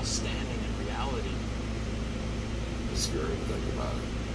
standing in reality. It's scary to think about it.